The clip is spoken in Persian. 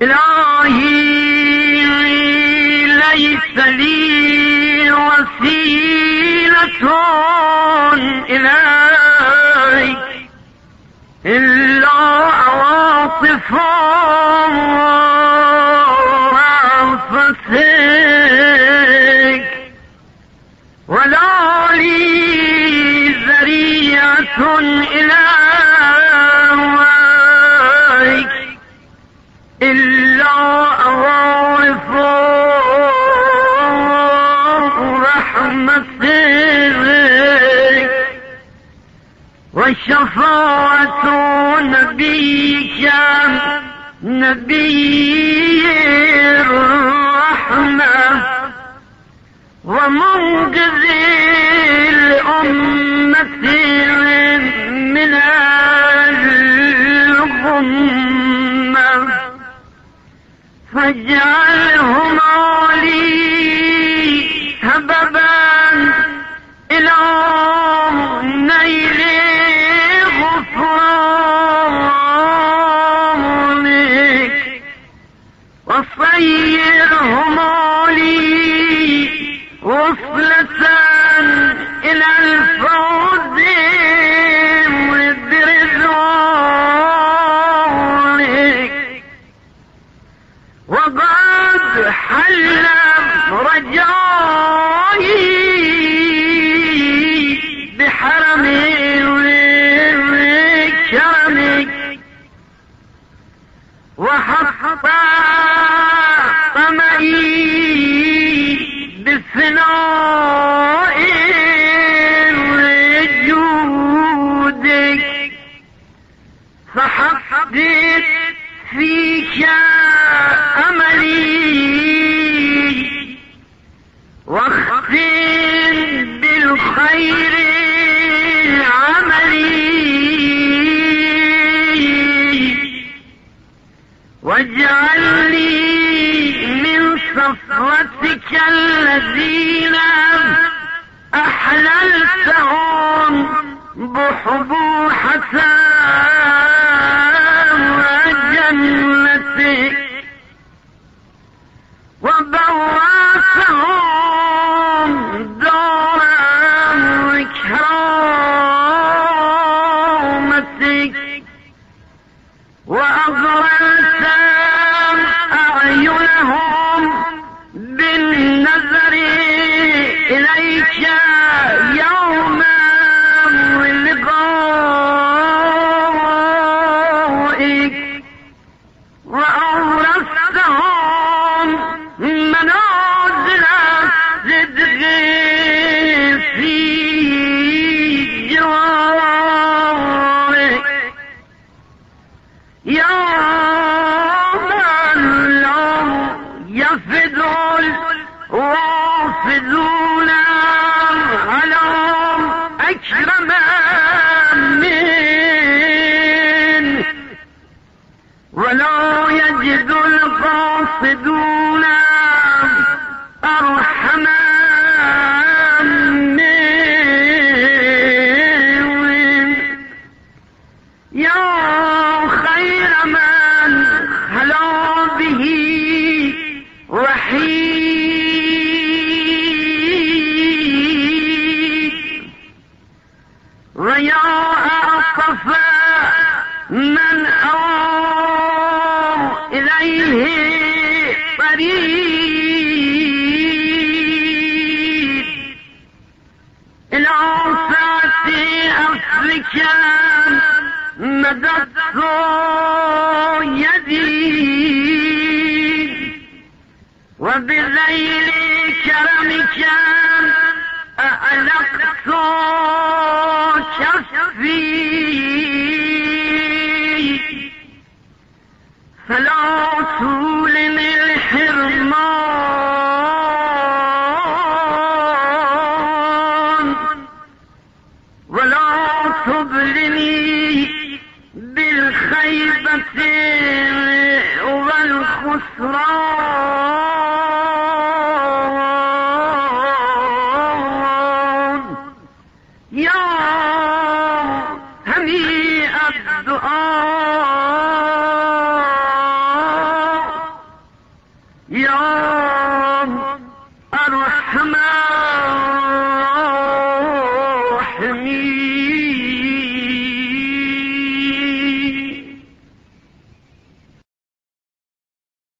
إلهي ليس لي وسيلة إليك إلا عواطف رأفتك، ولا لي ذريعة إليك إلا عواطف رحمتك، وشفاعة نبيك نبي الرحمة ومنقذ الأمة من الغمة، فاجعلهما لي سببا إلى نيل غفرانك، وصيرهما لي وصلة إلى الفوز برضوانك، وقد حل رجائي بكرمك، وحط طمعي بفناء جودك، فحققت فيك أملي، واختم بالخير عملي، واجعل لي من صفوتك الذين أحللتهم بحبوحة جنتك، وبواتهم دار كرامتك، وأغرلت أعينهم بالنظر إليك يوم لقائك، وأورثتهم منازل الصدق في جوارك، يا من لم يفد الوافدون على أكرم منه، ولا يجد القاصدون أرحم منه، يا خير من خلا به وحيد، ويا أعطف من أوى إليه طريق، إلى ساعة أفرك مددت يدي، وبذيل كرمك أعلقت كفي، فلا تولني الحرمان، ولا تبلني بالخيبة والخسران، يا هنيئ الدعاء يا أرحم